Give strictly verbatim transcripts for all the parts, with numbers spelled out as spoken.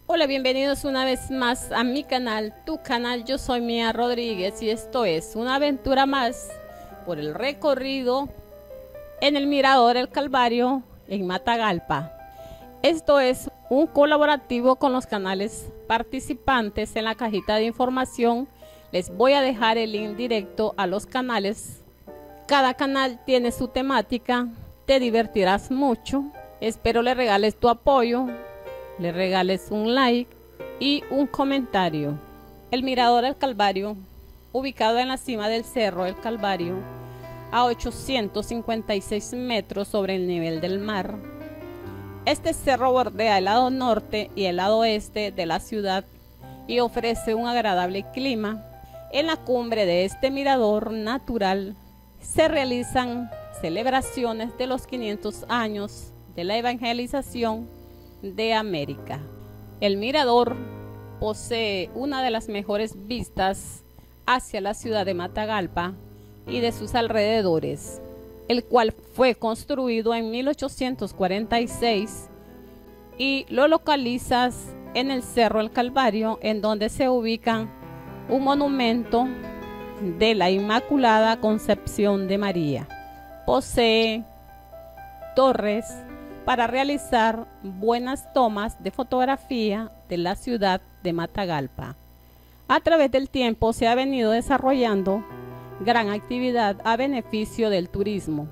Hola, bienvenidos una vez más a mi canal, tu canal. Yo soy Mía Rodríguez y esto es una aventura más por el recorrido en el Mirador El Calvario en Matagalpa. Esto es un colaborativo con los canales participantes. En la cajita de información les voy a dejar el link directo a los canales. Cada canal tiene su temática, te divertirás mucho. Espero le regales tu apoyo, le regales un like y un comentario. El Mirador El Calvario, ubicado en la cima del Cerro El Calvario, a ochocientos cincuenta y seis metros sobre el nivel del mar. Este cerro bordea el lado norte y el lado oeste de la ciudad y ofrece un agradable clima. En la cumbre de este mirador natural se realizan celebraciones de los quinientos años de la evangelización de América. El mirador posee una de las mejores vistas hacia la ciudad de Matagalpa y de sus alrededores, el cual fue construido en mil ochocientos cuarenta y seis y lo localizas en el Cerro El Calvario, en donde se ubica un monumento de la Inmaculada Concepción de María. Posee torres para realizar buenas tomas de fotografía de la ciudad de Matagalpa. A través del tiempo se ha venido desarrollando gran actividad a beneficio del turismo.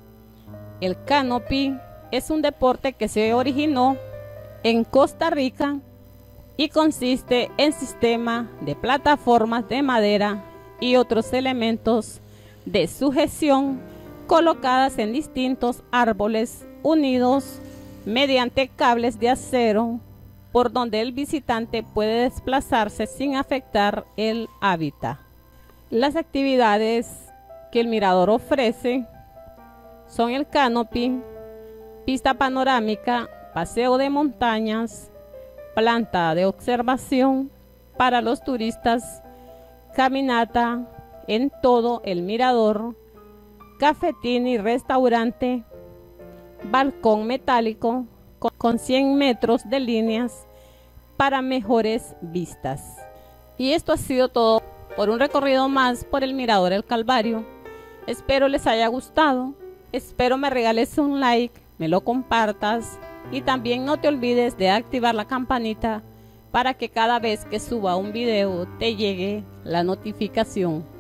El canopy es un deporte que se originó en Costa Rica y consiste en sistema de plataformas de madera y otros elementos de sujeción colocadas en distintos árboles unidos mediante cables de acero, por donde el visitante puede desplazarse sin afectar el hábitat. Las actividades que el mirador ofrece son el canopy, pista panorámica, paseo de montañas, planta de observación para los turistas, caminata en todo el mirador, cafetín y restaurante, balcón metálico con cien metros de líneas para mejores vistas. Y esto ha sido todo por un recorrido más por el Mirador El Calvario. Espero les haya gustado, espero me regales un like, me lo compartas y también no te olvides de activar la campanita para que cada vez que suba un video te llegue la notificación.